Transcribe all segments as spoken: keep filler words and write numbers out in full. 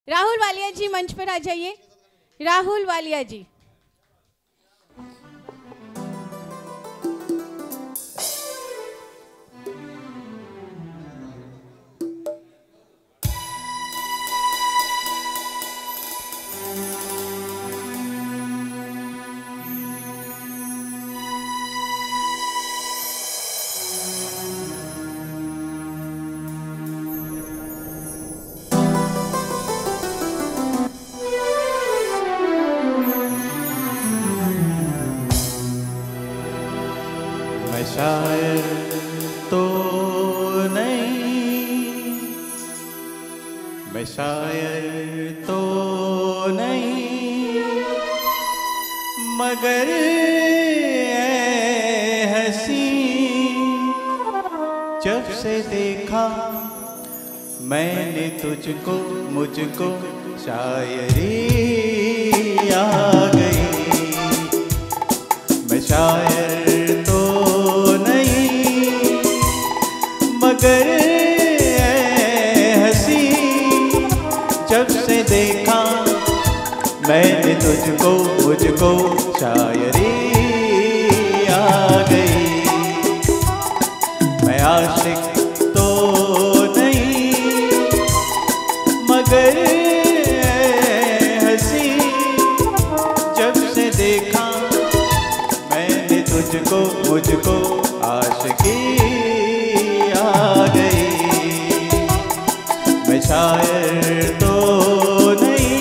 राहुल वालिया जी मंच पर आ जाइए। राहुल वालिया जी। मैं शायर तो नहीं, मैं शायर तो नहीं, मगर ऐ हंसी जब से देखा मैंने तुझको, मुझको शायरी आ गई। मैं शायर मगर हंसी जब से देखा मैंने तुझको, मुझको शायरी आ गई। मैं आशिक तो नहीं, मगर हंसी जब से देखा मैंने तुझको, मुझको आशिकी आ गई। मैं शायर तो नहीं।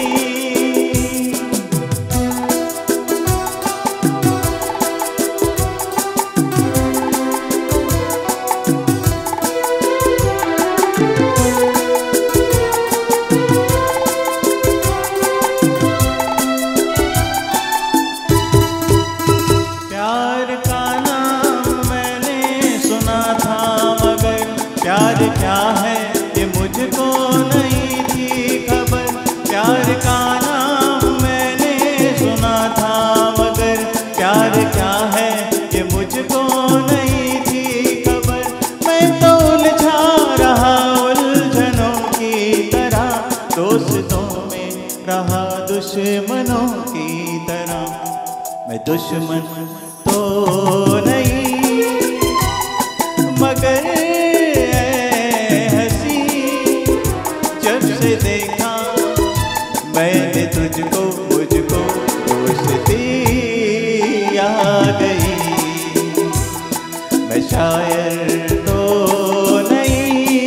प्यार का नाम मैंने सुना था, प्यार क्या है ये मुझको नहीं थी खबर। प्यार का नाम मैंने सुना था, मगर प्यार क्या है ये मुझको नहीं थी खबर। मैं तो उलझा रहा उलझनों की तरह, दोस्तों में रहा दुश्मनों की तरह। मैं दुश्मन तो नहीं, मगर देखा मैंने तुझको, मुझको दोस्ती आ गई। मैं शायर तो नहीं।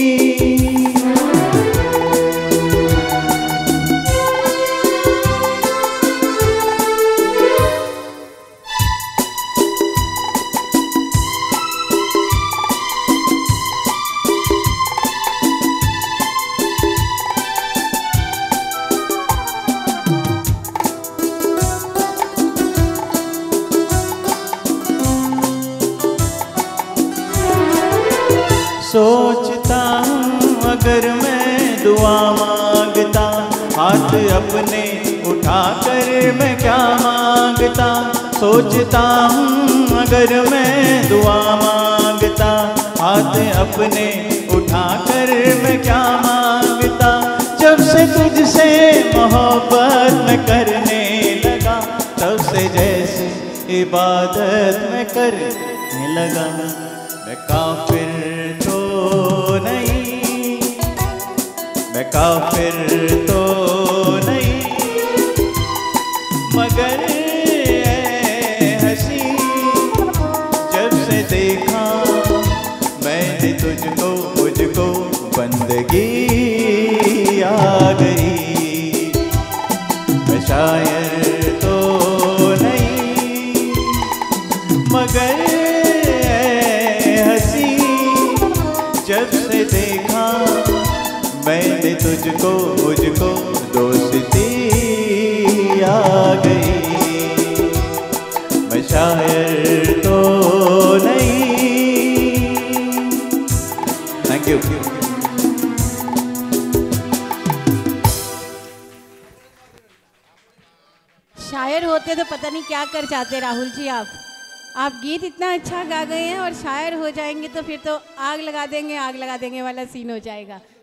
सोचता हूँ अगर मैं दुआ मांगता, हाथ अपने उठाकर मैं क्या मांगता। सोचता हूँ अगर मैं दुआ मांगता, हाथ अपने उठाकर मैं क्या मांगता। जब से तुझसे मोहब्बत मैं करने लगा, तब से जैसे इबादत मैं करने लगा। मैं काफिर तो नहीं, मैं काफिर तो नहीं, मगर हंसी जब से देखा मैंने तुझको, मुझको बंदगी आ गई। मैं शायर तो नहीं, मगर जब से देखा मैंने तुझको, मुझको दोस्ती आ गई। मैं शायर तो नहीं। Thank you. शायर होते तो पता नहीं क्या कर जाते राहुल जी। आप आप गीत इतना अच्छा गा गए हैं और शायर हो जाएंगे तो फिर तो आग लगा देंगे, आग लगा देंगे वाला सीन हो जाएगा।